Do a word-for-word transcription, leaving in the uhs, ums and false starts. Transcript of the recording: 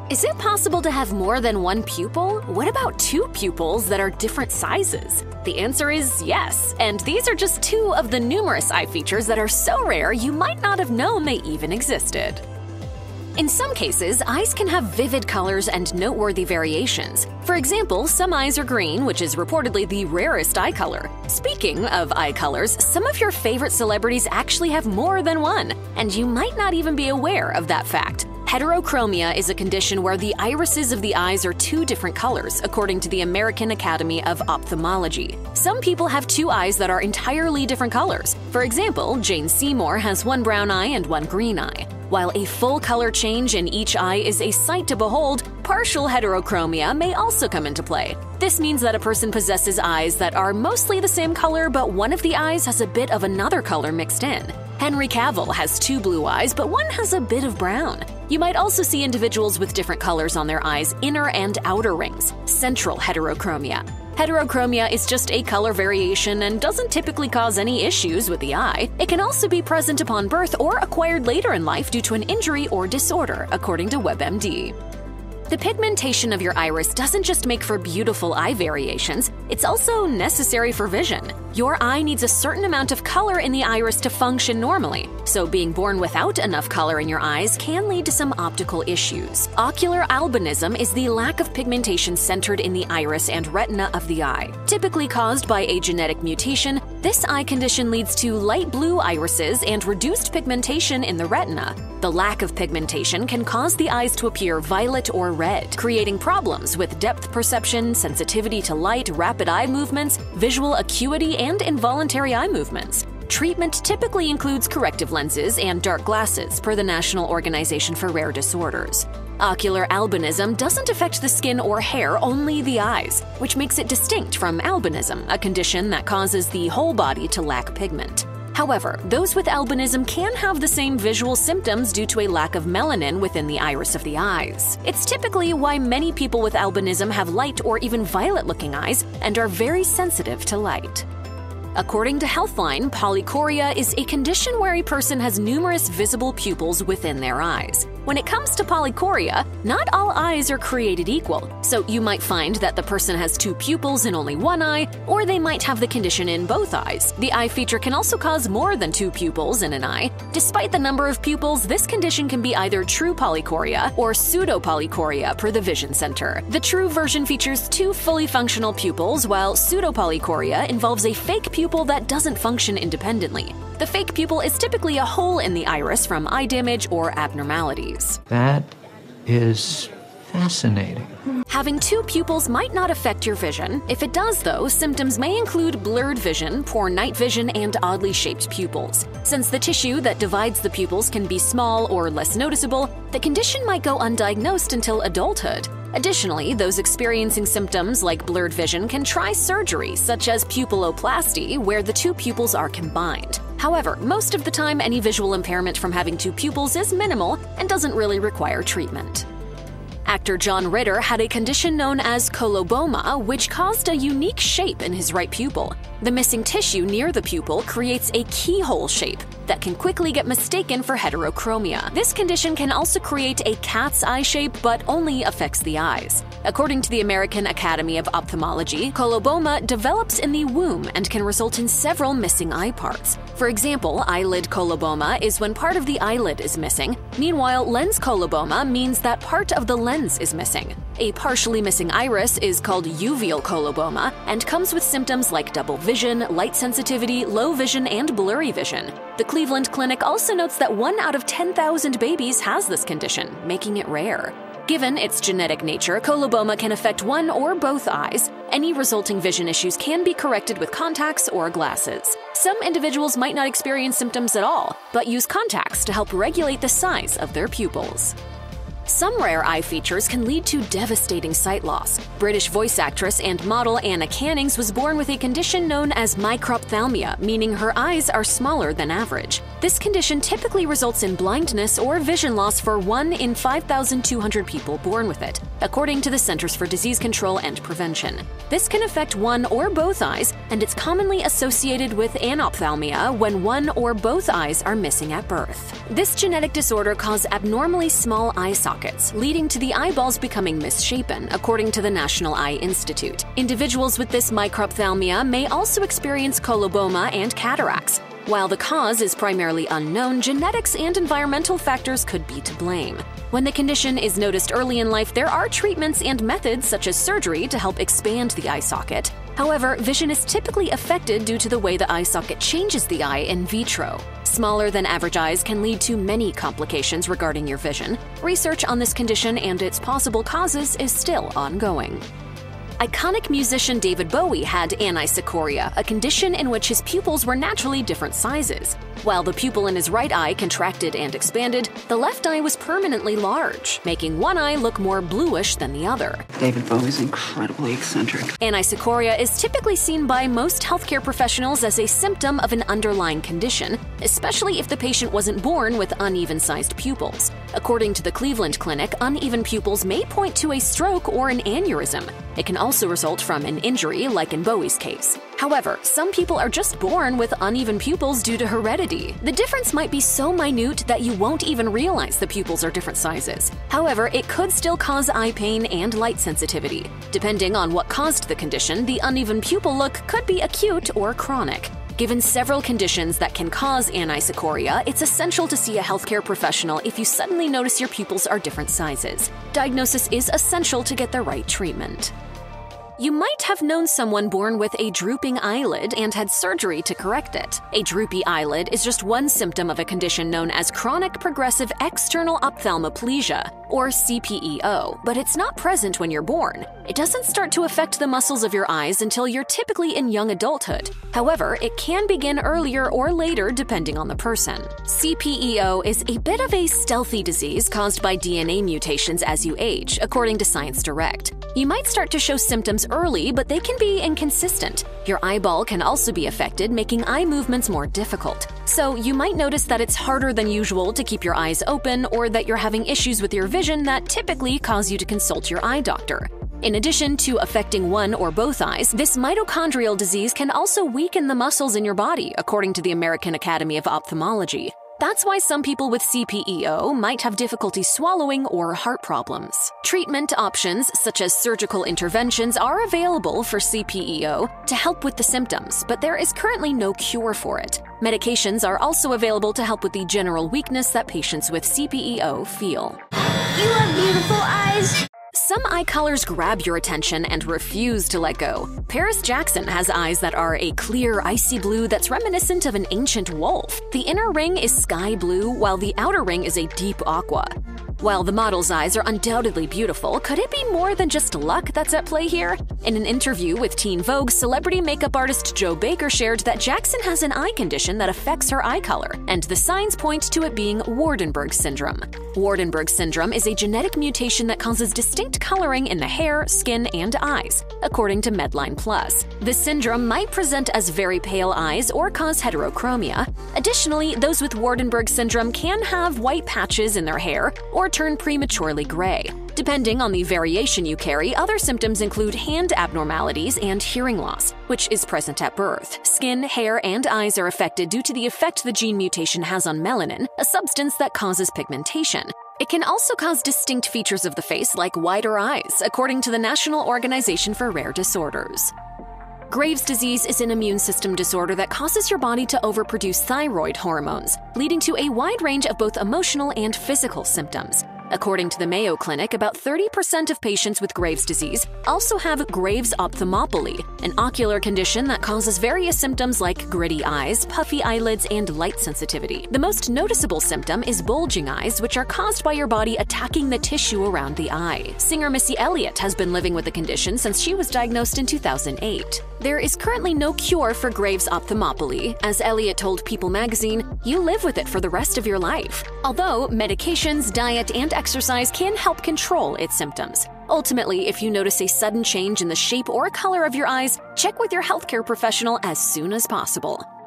Is it possible to have more than one pupil? What about two pupils that are different sizes? The answer is yes, and these are just two of the numerous eye features that are so rare you might not have known they even existed. In some cases, eyes can have vivid colors and noteworthy variations. For example, some eyes are green, which is reportedly the rarest eye color. Speaking of eye colors, some of your favorite celebrities actually have more than one, and you might not even be aware of that fact. Heterochromia is a condition where the irises of the eyes are two different colors, according to the American Academy of Ophthalmology. Some people have two eyes that are entirely different colors. For example, Jane Seymour has one brown eye and one green eye. While a full color change in each eye is a sight to behold, partial heterochromia may also come into play. This means that a person possesses eyes that are mostly the same color, but one of the eyes has a bit of another color mixed in. Henry Cavill has two blue eyes, but one has a bit of brown. You might also see individuals with different colors on their eyes' inner and outer rings, central heterochromia. Heterochromia is just a color variation and doesn't typically cause any issues with the eye. It can also be present upon birth or acquired later in life due to an injury or disorder, according to WebMD. The pigmentation of your iris doesn't just make for beautiful eye variations, it's also necessary for vision. Your eye needs a certain amount of color in the iris to function normally, so being born without enough color in your eyes can lead to some optical issues. Ocular albinism is the lack of pigmentation centered in the iris and retina of the eye. Typically caused by a genetic mutation, this eye condition leads to light blue irises and reduced pigmentation in the retina. The lack of pigmentation can cause the eyes to appear violet or red, creating problems with depth perception, sensitivity to light, rapid eye movements, visual acuity, and involuntary eye movements. Treatment typically includes corrective lenses and dark glasses, per the National Organization for Rare Disorders. Ocular albinism doesn't affect the skin or hair, only the eyes, which makes it distinct from albinism, a condition that causes the whole body to lack pigment. However, those with albinism can have the same visual symptoms due to a lack of melanin within the iris of the eyes. It's typically why many people with albinism have light or even violet-looking eyes and are very sensitive to light. According to Healthline, polycoria is a condition where a person has numerous visible pupils within their eyes. When it comes to polycoria, not all eyes are created equal, so you might find that the person has two pupils in only one eye, or they might have the condition in both eyes. The eye feature can also cause more than two pupils in an eye. Despite the number of pupils, this condition can be either true polycoria or pseudopolycoria per the Vision Center. The true version features two fully functional pupils, while pseudopolycoria involves a fake pupil that doesn't function independently. The fake pupil is typically a hole in the iris from eye damage or abnormalities. That is fascinating. Having two pupils might not affect your vision. If it does, though, symptoms may include blurred vision, poor night vision, and oddly shaped pupils. Since the tissue that divides the pupils can be small or less noticeable, the condition might go undiagnosed until adulthood. Additionally, those experiencing symptoms like blurred vision can try surgery, such as pupiloplasty, where the two pupils are combined. However, most of the time, any visual impairment from having two pupils is minimal and doesn't really require treatment. Actor John Ritter had a condition known as coloboma, which caused a unique shape in his right pupil. The missing tissue near the pupil creates a keyhole shape that can quickly get mistaken for heterochromia. This condition can also create a cat's eye shape, but only affects the eyes. According to the American Academy of Ophthalmology, coloboma develops in the womb and can result in several missing eye parts. For example, eyelid coloboma is when part of the eyelid is missing. Meanwhile, lens coloboma means that part of the lens is missing. A partially missing iris is called uveal coloboma and comes with symptoms like double vision, light sensitivity, low vision, and blurry vision. The Cleveland Clinic also notes that one out of ten thousand babies has this condition, making it rare. Given its genetic nature, coloboma can affect one or both eyes. Any resulting vision issues can be corrected with contacts or glasses. Some individuals might not experience symptoms at all, but use contacts to help regulate the size of their pupils. Some rare eye features can lead to devastating sight loss. British voice actress and model Anna Cannings was born with a condition known as microphthalmia, meaning her eyes are smaller than average. This condition typically results in blindness or vision loss for one in five thousand two hundred people born with it, according to the Centers for Disease Control and Prevention. This can affect one or both eyes, and it's commonly associated with anophthalmia when one or both eyes are missing at birth. This genetic disorder causes abnormally small eye sockets, leading to the eyeballs becoming misshapen, according to the National Eye Institute. Individuals with this microphthalmia may also experience coloboma and cataracts. While the cause is primarily unknown, genetics and environmental factors could be to blame. When the condition is noticed early in life, there are treatments and methods such as surgery to help expand the eye socket. However, vision is typically affected due to the way the eye socket changes the eye in vitro. Smaller than average eyes can lead to many complications regarding your vision. Research on this condition and its possible causes is still ongoing. Iconic musician David Bowie had Anisocoria, a condition in which his pupils were naturally different sizes. While the pupil in his right eye contracted and expanded, the left eye was permanently large, making one eye look more bluish than the other. David Bowie's incredibly eccentric. Anisocoria is typically seen by most healthcare professionals as a symptom of an underlying condition, especially if the patient wasn't born with uneven-sized pupils. According to the Cleveland Clinic, uneven pupils may point to a stroke or an aneurysm. It can also result from an injury, like in Bowie's case. However, some people are just born with uneven pupils due to heredity. The difference might be so minute that you won't even realize the pupils are different sizes. However, it could still cause eye pain and light sensitivity. Depending on what caused the condition, the uneven pupil look could be acute or chronic. Given several conditions that can cause anisocoria, it's essential to see a healthcare professional if you suddenly notice your pupils are different sizes. Diagnosis is essential to get the right treatment. You might have known someone born with a drooping eyelid and had surgery to correct it. A droopy eyelid is just one symptom of a condition known as chronic progressive external ophthalmoplegia, or C P E O, but it's not present when you're born. It doesn't start to affect the muscles of your eyes until you're typically in young adulthood. However, it can begin earlier or later depending on the person. C P E O is a bit of a stealthy disease caused by D N A mutations as you age, according to Science Direct. You might start to show symptoms early, but they can be inconsistent. Your eyeball can also be affected, making eye movements more difficult. So you might notice that it's harder than usual to keep your eyes open, or that you're having issues with your vision that typically cause you to consult your eye doctor. In addition to affecting one or both eyes, this mitochondrial disease can also weaken the muscles in your body, according to the American Academy of Ophthalmology. That's why some people with C P E O might have difficulty swallowing or heart problems. Treatment options such as surgical interventions are available for C P E O to help with the symptoms, but there is currently no cure for it. Medications are also available to help with the general weakness that patients with C P E O feel. You have beautiful eyes. Some eye colors grab your attention and refuse to let go. Paris Jackson has eyes that are a clear, icy blue that's reminiscent of an ancient wolf. The inner ring is sky blue, while the outer ring is a deep aqua. While the model's eyes are undoubtedly beautiful, could it be more than just luck that's at play here? In an interview with Teen Vogue, celebrity makeup artist Jo Baker shared that Jackson has an eye condition that affects her eye color, and the signs point to it being Waardenburg syndrome. Waardenburg syndrome is a genetic mutation that causes distinct coloring in the hair, skin, and eyes, according to Medline Plus. This syndrome might present as very pale eyes or cause heterochromia. Additionally, those with Waardenburg syndrome can have white patches in their hair or turn prematurely gray. Depending on the variation you carry, other symptoms include hand abnormalities and hearing loss, which is present at birth. Skin, hair, and eyes are affected due to the effect the gene mutation has on melanin, a substance that causes pigmentation. It can also cause distinct features of the face like wider eyes, according to the National Organization for Rare Disorders. Graves' disease is an immune system disorder that causes your body to overproduce thyroid hormones, leading to a wide range of both emotional and physical symptoms. According to the Mayo Clinic, about thirty percent of patients with Graves' disease also have Graves' ophthalmopathy, an ocular condition that causes various symptoms like gritty eyes, puffy eyelids, and light sensitivity. The most noticeable symptom is bulging eyes, which are caused by your body attacking the tissue around the eye. Singer Missy Elliott has been living with the condition since she was diagnosed in two thousand eight. There is currently no cure for Graves' ophthalmopathy. As Elliott told People magazine, "You live with it for the rest of your life." Although medications, diet, and exercise can help control its symptoms. Ultimately, if you notice a sudden change in the shape or color of your eyes, check with your healthcare professional as soon as possible.